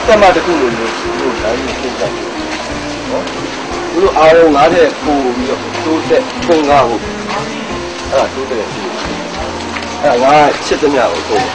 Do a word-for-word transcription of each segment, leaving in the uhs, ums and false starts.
တက်မှတစ်ခုလိုမျိုးတို့တိုင်းကိုသိကြတယ်နော်သူတို့အားလုံးငါးတဲ့ပို့ပြီးတော့တိုးတက်ထုံကားဖို့အဲ့ဒါတိုးတက်တယ်အဲ့ဒါငါချစ်သမျှကိုပို့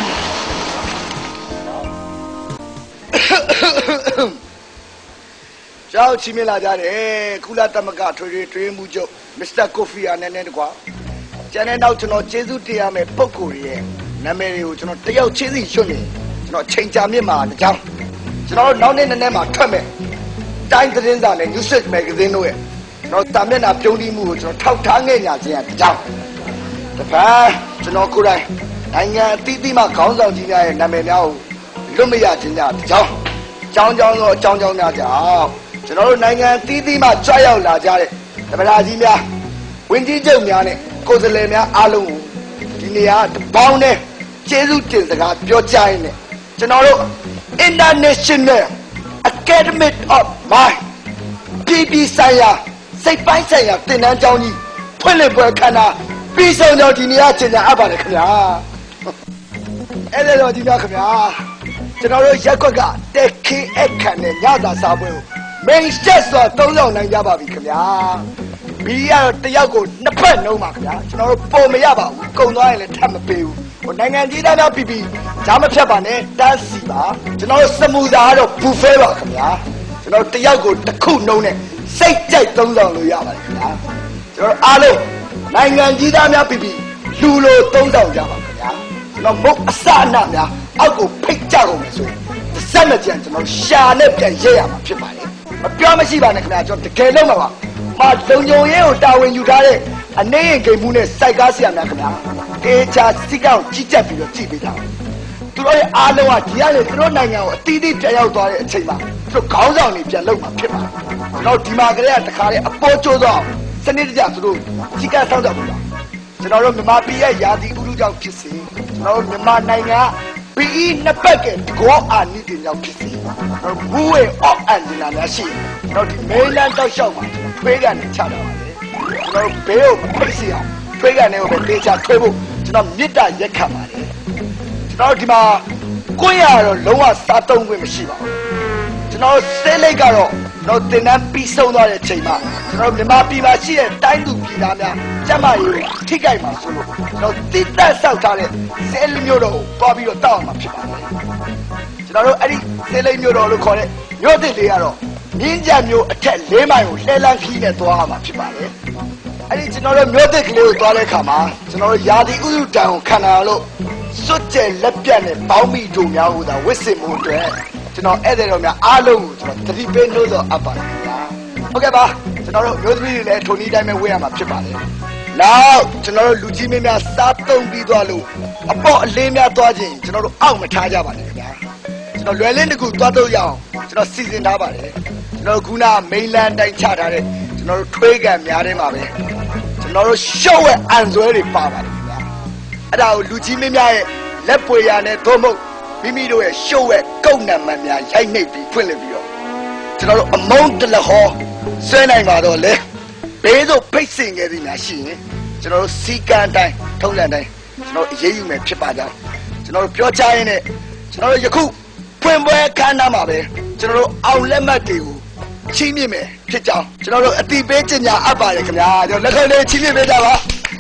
ကျောင်းချီမလာကြတယ်ကုလသမဂ္ဂထွေထွေတွင်းမှုချုပ်မစ္စတာကိုဖီအာနန်နဲ့တကွာကျန်တဲ့နောက်ကျွန်တော်ကျေးဇူးတရားမဲ့ပုဂ္ဂိုလ်ရဲ့နာမည်တွေကိုကျွန်တော်တယောက်ချင်းစီရွတ်နေကျွန်တော်ချိန်ကြာမြင့်မှာတကြောင်ကျွန်တော်နောက်နေ့နည်းနည်းမှာထွက်မဲ့တိုင်းသတင်းစာနဲ့ News Magazine တို့ရဲ့ကျွန်တော်တာမျက်နှာပြုံးတိမှုကိုကျွန်တော်ထောက်ထားငဲ့ညာခြင်းအကြောင်းတပန်းကျွန်တော်ကိုယ်တိုင်နိုင်ငံအသီးသီးမှာခေါင်းဆောင်ကြီးများရဲ့နာမည်များကိုလွတ်မရခြင်းကြအကြောင်းကြောင်းကြောင်းသောအကြောင်းကြောင်းများကြောင့်ကျွန်တော်တို့နိုင်ငံအသီးသီးမှာကြွရောက်လာကြတဲ့သမ္မတကြီးများဝန်ကြီးချုပ်များနဲ့ကိုယ်စားလှယ်များအားလုံးကိုဒီနေရာတပေါင်းနဲ့ကျေးဇူးတင်စကားပြောကြရင်းနဲ့ကျွန်တော်တို့ International Academy of Mind ပြည်ပြည်ဆိုင်ရာစိတ်ပိုင်းဆိုင်ရာသင်တန်းကျောင်းကြီးဖွင့်လှစ်ပွဲခမ်းနားပြီးဆုံးတော့ဒီနေရာကျင်းပအပ်ပါတယ်ခင်ဗျာအဲ့ဒါတော့ဒီများခင်ဗျာကျွန်တော်တို့ရက်ကွက်ကတက်ခေးအခမ်းနဲ့ညစာစားပွဲကို main stage ဆိုတော့သုံးဆောင်နိုင်ကြပါပြီခင်ဗျာဘီကတော့တယောက်ကိုနှစ်ဖက်နှုံးပါခင်ဗျာကျွန်တော်တို့ပုံမရပါဘူးကုန်သွားရင်လည်းထပ်မပေးဘူးဟိုနိုင်ငံကြီးသားများပြီးပြီးဂျားမဖြတ်ပါနဲ့တန်းစီပါကျွန်တော်တို့စမူစာကတော့ဘူဖဲပါခင်ဗျာကျွန်တော်တယောက်ကိုတစ်ခုနှုံးနဲ့စိတ်ကြိုက်သုံးဆောင်လို့ရပါတယ်ခင်ဗျာကျွန်တော်အားလုံးနိုင်ငံကြီးသားများပြီးပြီးလူလိုသုံးဆောင်ကြပါခင်ဗျာကျွန်တော်မုတ်အစအနများအောက်ကိုဖိတ်ကြကုန်မယ်ဆိုရင်တစ်စက်မကြံကျွန်တော်ရှာနဲ့ပြန်ရဲရမှာဖြစ်ပါလေမပြောမရှိပါနဲ့ခင်ဗျာကျွန်တော်တကယ်လုံးမှာပါမာလုံုံရဲကိုတာဝန်ယူထားတဲ့အနေရင်ဂိမ်မှုနဲ့စိုက်ကားဆရာများခင်ဗျာတေချာစိကောက်ကြီးကြက်ပြီးတော့ကြည့်ပေးတာသူတို့ရဲ့အားလုံးကဒီကနေသူတို့နိုင်ငံကိုအတီးတီးပြန်ရောက်သွားတဲ့အချိန်မှာသူတို့ခေါင်းဆောင်တွေပြန်လုံမှာဖြစ်ပါတယ်ကျွန်တော်ဒီမှာကလေးကတခါလေးအပေါ်ကျိုးတော့စနစ်တကျသူတို့ကြီးကဆောက်တော့ဘူးကျွန်တော်တို့မြန်မာပြည်ရဲ့ယာတီဥလူကြောင့်ဖြစ်စေကျွန်တော်တို့မြန်မာနိုင်ငံဘီအီနှစ်ပတ်ကကောအာနိတင်ကြောင့်ဖြစ်စေကျွန်တော်ဘူးဝဲအော့အန်ဒီနာများရှိကျွန်တော်ဒီမေးလန်းတောက်လျှောက်မှာထွေးကန်နေချတာပါလေကျွန်တော်ဘေးကိုဖိတ်စီအောင်ထွေးကန်နေကိုပဲတေချာထွေးဖို့ကျွန်တော်မြစ်တာရက်ခံပါလေကျွန်တော်ဒီမှာကိုရတော့လုံးဝစားသုံးခွင့်မရှိပါဘူးကျွန်တော်စဲလိုက်ကတော့တော့တင်တန်းပြီးဆုံးသွားတဲ့အချိန်မှာကျွန်တော်မြန်မာပြည်မှာရှိတဲ့တိုင်းသူပြည်သားများကျမကြီးထိကြိုက်မှာဆိုလို့ကျွန်တော်တိတက်ဆောက်ထားတဲ့စဲလိမျိုးတော်ကိုတွားပြီးတော့တောက်အောင်မှာဖြစ်ပါတယ်ကျွန်တော်တို့အဲ့ဒီစဲလိမျိုးတော်လို့ခေါ်တဲ့မြို့သစ်လေးကတော့မြင်းကြံမျိုးအထက်လေးမိုင်ကိုလှဲလန်းခီးနဲ့သွားရမှာဖြစ်ပါတယ်အဲ့ဒီကျွန်တော်တို့မြို့သစ်ကလေးကိုသွားတဲ့အခါမှာကျွန်တော်တို့ယာတီဥစုတန်ကိုခံရလို့စွတ်ကျဲလက်ပြတ်နဲ့ပေါင်းမိတို့များဟိုသာဝစ်စင်မှုအတွက်ကျွန်တော်အဲ့တဲ့တော့များအားလုံးကိုကျွန်တော်သတိပေးလို့တော့အပ်ပါတယ်ခင်ဗျာဟုတ်ကဲ့ပါကျွန်တော်တို့မျိုးသမီးတွေလည်းထိုနည်းတိုင်းပဲဝေးရမှာဖြစ်ပါတယ်နောက်ကျွန်တော်တို့လူကြီးမင်းများစားသုံးပြီးသွားလို့အပေါ့အလေးများသွားခြင်းကျွန်တော်တို့အောက်မထားကြပါနဲ့ခင်ဗျာကျွန်တော်လွယ်လင်းတစ်ခုသွားတော့ရအောင်ကျွန်တော်စီစဉ်ထားပါတယ်ကျွန်တော်ခုနမိန်လန်တိုင်းချထားတဲ့ကျွန်တော်တို့ထွေးကန်များထဲမှာပဲကျွန်တော်တို့ရှုပ်ရဲ့အန်ဆွဲတွေပါပါတယ်ခင်ဗျာအဲ့ဒါကိုလူကြီးမင်းများရဲ့လက်ပွေရနဲ့သို့မဟုတ်မိမိတို့ရဲ့ရှုပ်ရဲ့ကုတ်နံမှတ်များရိုက်နှိပ်ပြီးဖွင့်လှစ်ပြီးတော့ကျွန်တော်တို့အမုန်းတလဟောဆွဲနိုင်ပါတော့လေဘေးသို့ဖိတ်စင်ခဲ့သည်များရှိရင်ကျွန်တော်တို့စီကံတိုင်းထုံးစံတိုင်းကျွန်တော်အရေးယူမယ်ဖြစ်ပါကြောင်းကျွန်တော်တို့ပြောချရင်းနဲ့ကျွန်တော်တို့ယခုဖွင့်ပွဲခမ်းနားမှာပဲကျွန်တော်တို့အောင်လက်မှတ်တွေကိုချီးမြှင့်မယ်ဖြစ်ကြောင်းကျွန်တော်တို့အတိပေးကြေညာအပ်ပါတယ်ခင်ဗျာကျွန်တော်လက်ခံလေးချီးမြှင့်ပေးကြပါ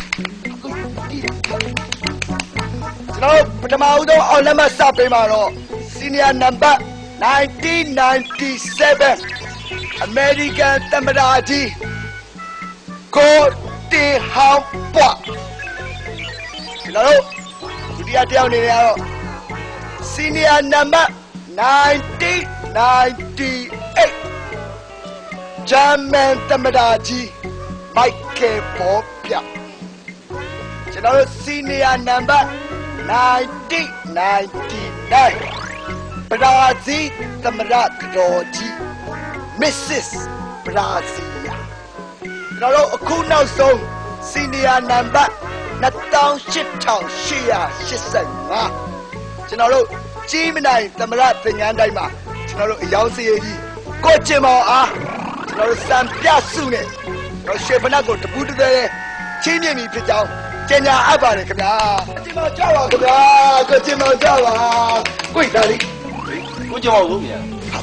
ကျွန်တော်ပထမဦးဆုံးအောင်လက်မှတ်စပေးမှာတော့ Senior Number nineteen ninety-seven American သမ္မတကြီးကိုတေဟောင်းပွားကျွန်တော်တို့ဒုတိယတယောက်နေရတော့ Senior Number nineteen ninety-eight German သမ္မတကြီး Michael ဘောပြကျွန်တော်တို့ Senior Number nineteen ninety-nine ဘရာဇီးသမ္မတတော်ကြီး Missus ဘရာဇီးယာကျွန်တော်တို့အခုနောက်ဆုံး Senior Number two thousand eight hundred eighty-fiveကျွန်တော်တို့ကြီးမနိုင်သမ္မတသင်္ကန်းတိုင်းမှာကျွန်တော်တို့အယောင်စရည်ကြီးကိုကျင်မောင်အားကျွန်တော်တို့စံပြစုနဲ့ကျွန်တော်ရှေ့ဖနက်ကိုတပူးတည်းချင်းမြင့်ပြီဖြစ်ကြောင်းကျင်ညာအပ်ပါတယ်ခင်ဗျာကျင်မောင်ကြောက်ပါခင်ဗျာကိုကျင်မောင်ကြောက်ပါကိုဒါလေးကိုကြောက်လို့မြန်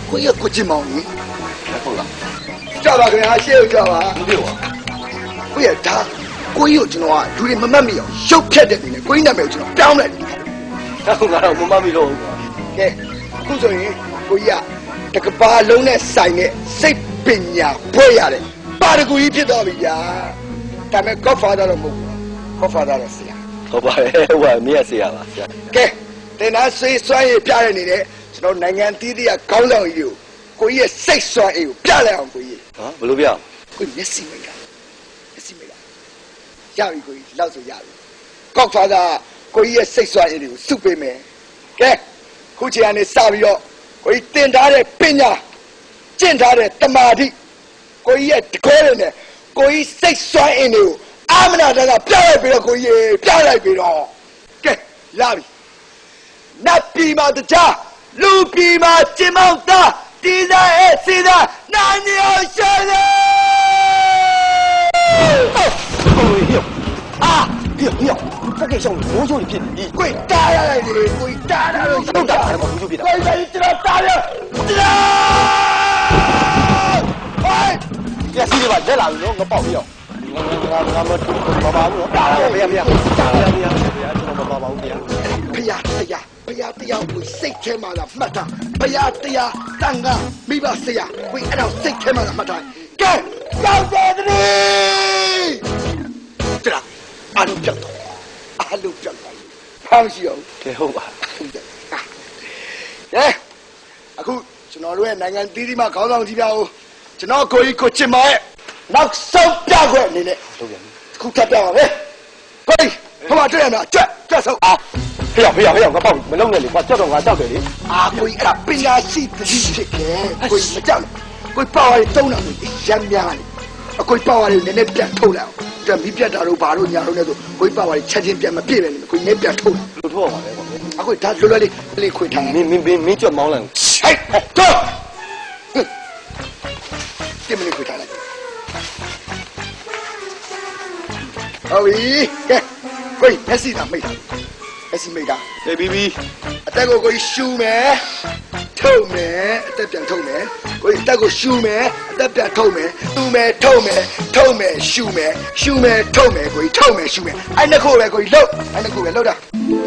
ကိုရကိုချင်းမောင်ကြီးဟုတ်လားကြပါခင်ဗျာရှေ့ကိုကြပါမပြောပါကိုရဒါကိုကြီးကိုကျွန်တော်ကလူတွေမမှတ်မိအောင်ရုပ်ဖြတ်တဲ့နေနဲ့ကိုကြီးနာမည်ကိုကျွန်တော်ပြောင်းလိုက်တယ်ဟုတ်ကတော့မမမီတော့ဘူးကဲအခုဆိုရင်ကိုကြီးကတကဘာလုံးနဲ့ဆိုင်တဲ့စိတ်ပညာဖွင့်ရတယ်ပါရဂူကြီးဖြစ်သွားပြီဗျာဒါပေမဲ့ Godfather တော့မဟုတ်ဘူး Godfather တော့ဆရာဟုတ်ပါတယ်ဟိုကမင်းရဆရာပါဆရာကဲတင်သားဆွေးစွမ်းရပြရနေတဲ့ကျွန်တော်နိုင်ငံသီးသီးကခေါင်းဆောင်ကြီးကိုကိုကြီးရဲ့စိတ်စွမ်းအေးကိုပြလိုက်အောင်ကိုကြီးဟမ်ဘယ်လိုပြအောင်ကိုမျက်စိမိတ်တာမျက်စိမိတ်တာရပြီကိုကြီးလောက်ဆိုရပြီ Godfather ကိုကြီးရဲ့စိတ်စွမ်းအေးတွေကိုစုပေးမယ်ကဲခုချိန်ကနေစပြီးတော့ကိုကြီးတင်ထားတဲ့ပညာကျင့်ထားတဲ့တမာတိကိုကြီးရဲ့တကောတွေနဲ့ကိုကြီးစိတ်စွမ်းအင်းတွေကိုအာမနာတကပြလိုက်ပြီးတော့ကိုကြီးပြလိုက်ပြီးတော့ကဲလာပြီနတ်ပြည်မှာတခြားလူပြည်မှာကျင်မောက်သားဒီသားရဲ့စီသားနာညောရှာတယ်ဟုတ်ဟိုအာဟိုဟိုဖက်ကေရှောင်းမိုးချိုးဖြစ်နေပြီကိုကြီးတားရလိုက်လေကိုကြီးတားတာလို့ဟုတ်တာအဲ့မိုးချိုးဖြစ်တာကိုကြီးကျွန်တော်တားရတားဟိုပြစီလေးပါလက်လာပြီနော်ငါပေါက်ပြီးတော့ငါငါမတူဘာဘာဘူးတားရဗျာဗျာတားရဗျာဗျာကျွန်တော်မပါပါဘူးဗျာဖယားတရားဖယားတရားကိုစိတ်ထဲမှာလာမှတ်တာဖယားတရားတန်ခါမိဘဆရာကိုအဲ့တော့စိတ်ထဲမှာလာမှတ်တာကဲရောက်တယ်တည်းတရာအလုံးပြောက်တော့အလုံးပြောက်တော့ဖောင်းရှိအောင်ကဲဟုတ်ပါဟုတ်တယ်ကဲအခုကျွန်တော်တို့ရဲ့နိုင်ငံသီးသီးမှာခေါင်းဆောင်ကြီးများကိုကျွန်တော်ကိုကြီးကိုချင်ပါရဲ့နောက်ဆုံးပြခွင့်အနေနဲ့ဟုတ်ပြန်ပြီခုထပ်ပြပါမယ်ကိုကြီးဟိုမှာတွေ့ရမလားကြွက်ကြွက်ဆုံးအာဖေးဖေးဖေးငါပေါက်မလုံးနဲ့လေကွာကြောက်တော့ငါကြောက်တယ်လေအာကိုကြီးအဲ့ပညာရှိတတိဖြစ်ခဲ့ကိုကြီးမကြောက်ကိုကြီးပါဝါရီသုံးတာကိုရမ်းများတယ်အကိုကြီးပါဝါရီနည်းနည်းပြန်ထုတ်လိုက်အောင်ဒါမိပြတ်တာတို့ဘာတို့ညာတို့နဲ့ဆိုကိုကြီးပါဝါရီချက်ချင်းပြန်မပြည့်ပဲနေကိုကြီးနည်းပြန်ထုတ်လူထိုးအောင်ပါလေကွာအကိုဒါလွယ်လွယ်လေးလေးခွေထားမင်းမင်းမင်းကြွမောင်းလိုက်ဟဲ့တော့တင်မလေးခွေထားလိုက်ဟုတ်ပြီကဲကိုကြီးမျက်စိသာမိတ်တာမျက်စိမိတ်တာအေးဘီဘီအတက်ကိုကိုကြီးရှူမယ်ထုတ်မယ်အတက်ပြန်ထုတ်မယ်ကိုကြီးအတက်ကိုရှူမယ်အတက်ပြန်ထုတ်မယ်ရှူမယ်ထုတ်မယ်ထုတ်မယ်ရှူမယ်ရှူမယ်ထုတ်မယ်ကိုကြီးထုတ်မယ်ရှူမယ်အဲ့နှစ်ခုပဲကိုကြီးလှုပ်အဲ့နှစ်ခုပဲလှုပ်တာ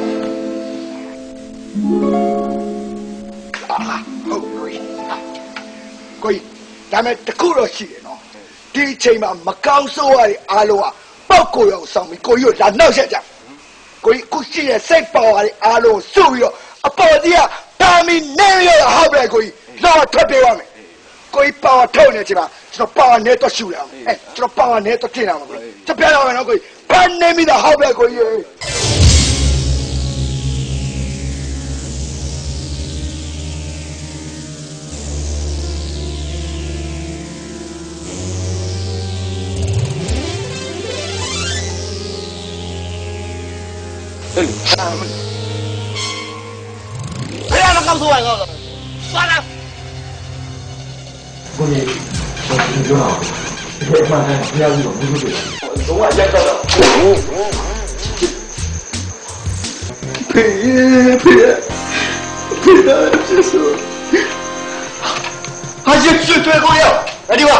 အာဟုတ်ကိုကြီးကိုကြီးဒါမဲ့တစ်ခုတော့ရှိတယ်နော်ဒီအချိန်မှာမကောင်းဆိုးရတဲ့အားလုံးကပောက်ကိုရောက်ဆောင်ပြီးကိုကြီးကိုလာနှောက်ရက်ကြကိုကြီးခုရှိတဲ့စိတ်ပေါရတဲ့အားလုံးစုပြီးတော့အပေါ်ကြီးကတာမီနေရဟောက်ပဲကိုကြီးလောထွက်ပြေးရမယ်ကိုကြီးပါဝါထုတ်နေချင်ပါကျွန်တော်ပါဝါနဲ့တော့ရှူရအောင်အဲကျွန်တော်ပါဝါနဲ့တော့တင်အောင်ကိုကြီးချက်ပြရအောင်နော်ကိုကြီးဘာနေမိတာဟောက်ပဲကိုကြီး对了，哎呀，那告诉我，告诉我，算了。 过年我听说了，这个饭菜不要这种不出去。 从外边到的。 陪陪陪他接受，还是最最重要，来地方。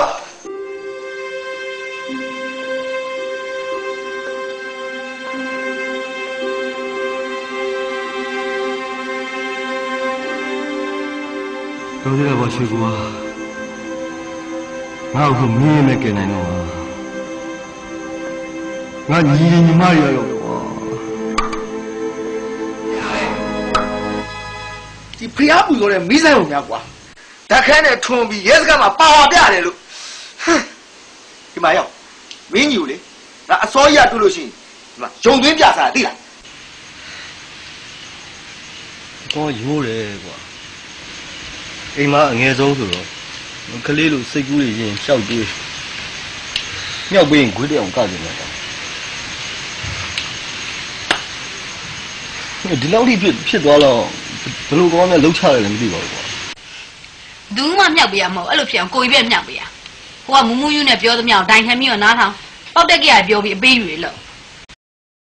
တော်သေးတယ်ဗောရွှေကူကငါ့ကိုမင်းနဲ့ကင်နိုင်တော့ငါညီညီမရရောဒီဖျားပူဆိုတဲ့မိဆိုင်ုံများကွာဓာတ်ခန်းနဲ့ထွန်ပြီးရဲစခန်းမှာပါဝါပြတယ်လို့ဒီမှာရောက်မင်းကြီးကိုလေဒါအစောကြီးကတွေ့လို့ရှိရင်ဒီမှာရုံသွင်းပြစားတာသိလားတော့ရိုးတယ်ကွာအိမ်မအငယ်ဆုံးဆိုတော့ကလေးလိုစိတ်ကူးတွေရင်ရှောက်တွေးမြောက်ပြီးရင်ဂွေးတအောင်ကကြနေတာဒီလောက်ထိဖြစ်ဖြစ်သွားတော့ဘယ်လိုကောင်းလဲလှုပ်ချရတယ်လည်းမသိပါဘူးကွာဘူးမှမြောက်ပေးရမဟုတ်အဲ့လိုဖြစ်အောင်ကိုကြီးပဲမြောက်ပေးရဟိုကမူးမူးယူနဲ့ပြောသမျှကိုဒိုင်ခံပြီးတော့နားထောင်ပောက်တက်ကရပြောပြီးအပေးယူလေလို့